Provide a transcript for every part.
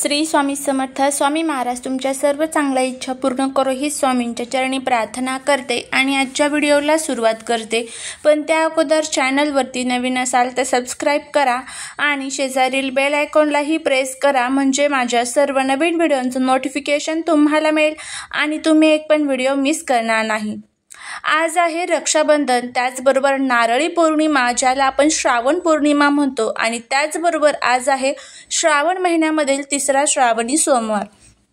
श्री स्वामी समर्थ। स्वामी महाराज तुमच्या सर्व चांगल्या इच्छा पूर्ण करो ही स्वामींच्या चरणी प्रार्थना करते आणि आजच्या व्हिडिओला सुरुवात करते। पण त्या अगोदर चॅनलवरती नवीन असाल तर सबस्क्राइब करा आणि शेजारील बेल आयकॉनलाही प्रेस करा, म्हणजे माझ्या सर्व नवीन व्हिडिओंचं नोटिफिकेशन तुम्हाला मिळेल आणि तुम्ही एक पण व्हिडिओ मिस करणार नाही। आज आहे रक्षाबंधन, त्याचबरोबर नारळी पौर्णिमा ज्याला आपण श्रावण पौर्णिमा म्हणतो, आणि त्याचबरोबर आज आहे श्रावण महिन्यामधील तिसरा श्रावणी सोमवार।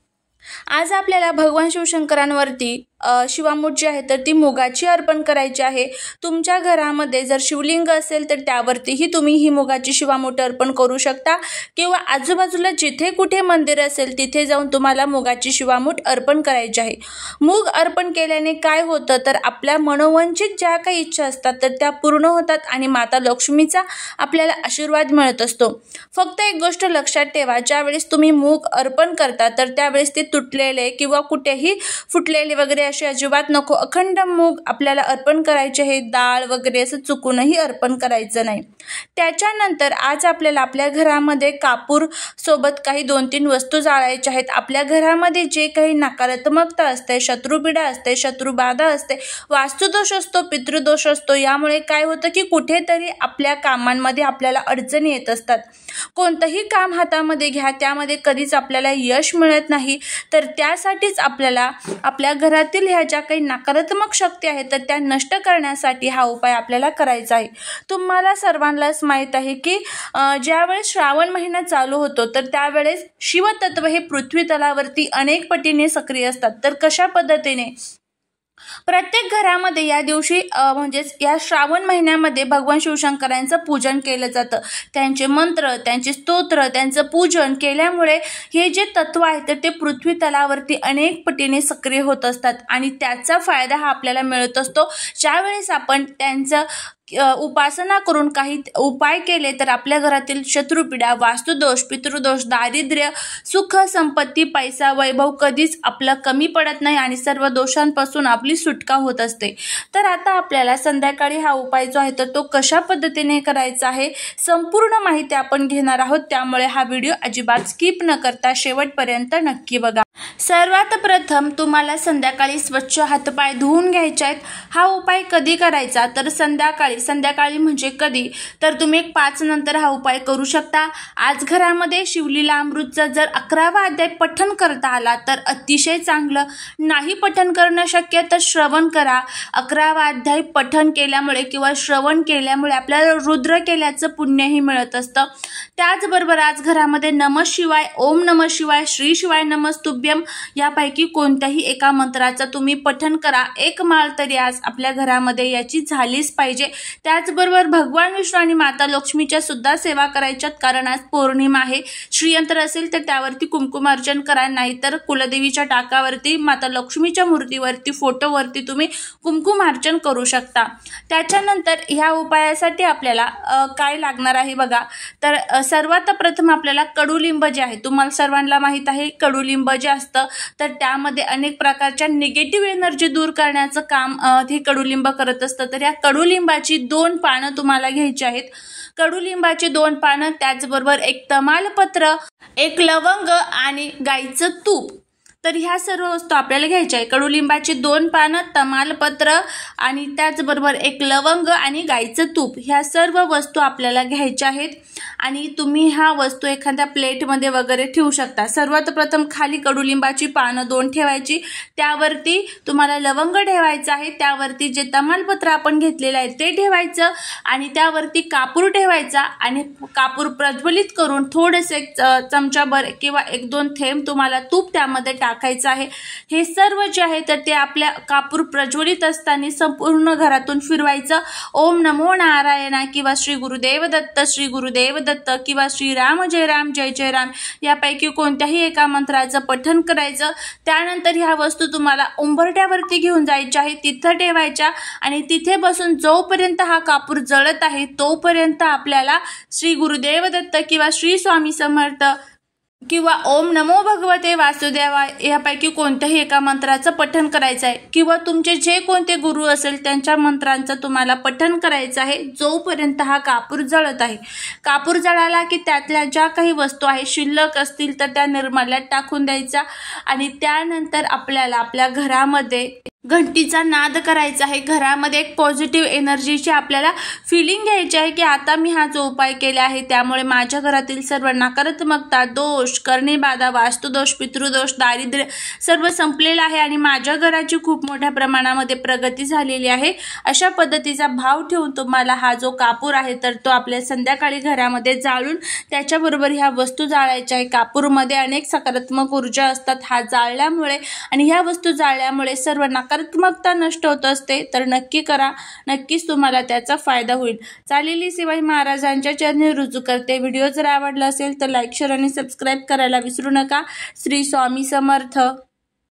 आज आपल्याला भगवान शिवशंकरांवरती शिवामूठ जी आहे तर ती मुगाची अर्पण करायची आहे। तुमच्या घरामध्ये जर शिवलिंग असेल तर त्यावरतीही तुम्ही ही मुगाची शिवामूठ अर्पण करू शकता, किंवा आजूबाजूला जिथे कुठे मंदिर असेल तिथे जाऊन तुम्हाला मुगाची शिवामूठ अर्पण करायची आहे। मूग अर्पण केल्याने काय होतं तर आपल्या मनोवांछित ज्या काही इच्छा असतात तर त्या पूर्ण होतात आणि माता लक्ष्मीचा आपल्याला आशीर्वाद मिळत असतो। फक्त एक गोष्ट लक्षात ठेवा, ज्यावेळेस तुम्ही मूग अर्पण करता तर त्यावेळेस ते तुटलेले किंवा कुठेही फुटलेले वगैरे असे अजिबात नको, अखंड मूग आपल्याला अर्पण करायचे आहे। डाळ वगैरे असं चुकूनही अर्पण करायचं नाही। त्याच्यानंतर आज आपल्याला आपल्या घरामध्ये कापूर सोबत काही 2-3 वस्तू जाळायच्या आहेत। आपल्या घरामध्ये जे काही नकारात्मकता असते, शत्रुपीडा असते, शत्रुबाधा असते, वास्तुदोष असतो, पितृदोष असतो, यामुळे काय होतं की कुठेतरी आपल्या कामांमध्ये आपल्याला अडचणी येत असतात। कोणतंही काम हातामध्ये घ्या, त्यामध्ये कधीच आपल्याला यश मिळत नाही, तर त्यासाठीच आपल्याला आपल्या घरातील ह्या ज्या काही नकारात्मक शक्ती आहेत तर त्या नष्ट करण्यासाठी हा उपाय आपल्याला करायचा आहे। तुम्हाला सर्वांनाच माहीत आहे की ज्यावेळेस श्रावण महिना चालू होतो तर त्यावेळेस शिवतत्व हे पृथ्वी तलावरती अनेक पटीने सक्रिय असतात। तर कशा पद्धतीने प्रत्येक घरामध्ये या दिवशी म्हणजेच या श्रावण महिन्यामध्ये भगवान शिवशंकरांचं पूजन केलं जातं। त्यांचे मंत्र, त्यांचे स्तोत्र, त्यांचं पूजन केल्यामुळे हे जे तत्व आहे तर ते पृथ्वी तलावरती अनेक पटीने सक्रिय होत असतात आणि त्याचा फायदा हा आपल्याला मिळत असतो। ज्यावेळेस आपण त्यांचं उपासना करून काही उपाय केले तर आपल्या घरातील शत्रुपीडा, वास्तुदोष, पितृदोष, दारिद्र्य, सुख, संपत्ती, पैसा, वैभव कधीच आपलं कमी पडत नाही आणि सर्व दोषांपासून आपली सुटका होत असते। तर आता आपल्याला संध्याकाळी हा उपाय जो आहे तर तो कशा पद्धतीने करायचा आहे संपूर्ण माहिती आपण घेणार आहोत, त्यामुळे हा व्हिडिओ अजिबात स्किप न करता शेवटपर्यंत नक्की बघा। सर्वात प्रथम तुम्हाला संध्याकाळी स्वच्छ हातपाय धुवून घ्यायचे आहेत। हा उपाय कधी करायचा तर संध्याकाळी म्हणजे कधी तर तुम्ही 5 नंतर हा उपाय करू शकता। आज घरामध्ये शिवलीला अमृतचा जर 11वा अध्याय पठण करता आला तर अतिशय चांगलं, नाही पठण करणं शक्य तर श्रवण करा। 11वा अध्याय पठण केल्यामुळे किंवा श्रवण केल्यामुळे आपल्याला रुद्र केल्याचं पुण्यही मिळत असतं। त्याचबरोबर आज घरामध्ये नमः शिवाय, ओम नमः शिवाय, श्री शिवाय नमस्तुभ्यम यापैकी कोणत्याही एका मंत्राचा तुम्ही पठण करा। एक माळ तरी आज आपल्या घरामध्ये याची झालीच पाहिजे। त्याचबरोबर भगवान विष्णू आणि माता लक्ष्मीच्या सुद्धा सेवा करायच्यात, कारण आज पौर्णिमा आहे। श्रीयंत्र असेल तर त्यावरती कुंकुमार्चन करा, नाहीतर कुलदेवीच्या टाकावरती, माता लक्ष्मीच्या मूर्तीवरती, फोटोवरती तुम्ही कुंकुमार्चन करू शकता। त्याच्यानंतर ह्या उपायासाठी आपल्याला काय लागणार आहे बघा, तर सर्वात प्रथम आपल्याला कडुलिंब जे आहे, तुम्हाला सर्वांना माहीत आहे कडुलिंब जे असतं तर त्यामध्ये अनेक प्रकारच्या निगेटिव्ह एनर्जी दूर करण्याचं काम हे कडुलिंब करत असतं। तर या कडुलिंबाची 2 पानं तुम्हाला घ्यायची आहेत। कडुलिंबाची 2 पानं, त्याचबरोबर एक तमालपत्र, एक लवंग आणि गाईचं तूप, तर ह्या सर्व वस्तू आपल्याला घ्यायच्या आहे। कडुलिंबाची 2 पानं, तमालपत्र आणि त्याचबरोबर एक लवंग आणि गाईचं तूप, ह्या सर्व वस्तू आपल्याला घ्यायच्या आहेत आणि तुम्ही ह्या वस्तू एखाद्या प्लेटमध्ये वगैरे ठेवू शकता। सर्वात प्रथम खाली कडुलिंबाची पानं 2 ठेवायची, त्यावरती तुम्हाला लवंग ठेवायचं आहे, त्यावरती जे तमालपत्र आपण घेतलेलं आहे ते ठेवायचं आणि त्यावरती कापूर ठेवायचा आणि कापूर प्रज्वलित करून थोडेसे चमचाभर किंवा 1-2 थेंब तुम्हाला तूप त्यामध्ये टाकायचं आहे। हे सर्व जे आहे तर ते आपल्या कापूर प्रज्वलित असताना संपूर्ण घरातून फिरवायचं। ओम नमो नारायण किंवा श्री गुरुदेव दत्त, श्री गुरुदेव दत्त किंवा श्री राम जय राम जय जय राम यापैकी कोणत्याही एका मंत्राचं पठण करायचं। त्यानंतर ह्या वस्तू तुम्हाला उंबरट्यावरती घेऊन जायच्या आहे, तिथं ठेवायच्या आणि तिथे बसून जोपर्यंत हा कापूर जळत आहे तोपर्यंत आपल्याला श्री गुरुदेव दत्त किंवा श्री स्वामी समर्थ किंवा ओम नमो भगवते वासुदेवाय यापैकी कोणत्याही एका मंत्राचं पठण करायचं आहे किंवा तुमचे जे कोणते गुरु असेल त्यांच्या मंत्रांचं तुम्हाला पठण करायचं आहे जोपर्यंत हा कापूर जळत आहे। कापूर जळाला की त्यातल्या ज्या काही वस्तू आहे शिल्लक असतील तर त्या निर्माल्यात टाकून द्यायचा आणि त्यानंतर आपल्याला आपल्या घरामध्ये घंटीचा नाद करायचा आहे। घरामध्ये एक पॉझिटिव्ह एनर्जीची आपल्याला फिलिंग घ्यायची आहे की आता मी हा जो उपाय केला आहे त्यामुळे माझ्या घरातील सर्व नकारात्मकता, दोष, करणी बाधा, वास्तुदोष, पितृदोष, दारिद्र्य सर्व संपलेलं आहे आणि माझ्या घराची खूप मोठ्या प्रमाणामध्ये प्रगती झालेली आहे। अशा पद्धतीचा भाव ठेवून तुम्हाला हा जो कापूर आहे तर तो आपल्या संध्याकाळी घरामध्ये जाळून त्याच्याबरोबर ह्या वस्तू जाळायच्या आहे। कापूरमध्ये अनेक सकारात्मक ऊर्जा असतात। हा जाळल्यामुळे आणि ह्या वस्तू जाळल्यामुळे सर्व नकारात्मकता नष्ट होत असते। तर नक्की करा, नक्कीच तुम्हाला त्याचा फायदा होईल। चालेली शिवाई महाराजांच्या चरणी रुजू करते। व्हिडिओ जर आवडला असेल तर लाईक, शेअर आणि सबस्क्राईब करायला विसरू नका। श्री स्वामी समर्थ।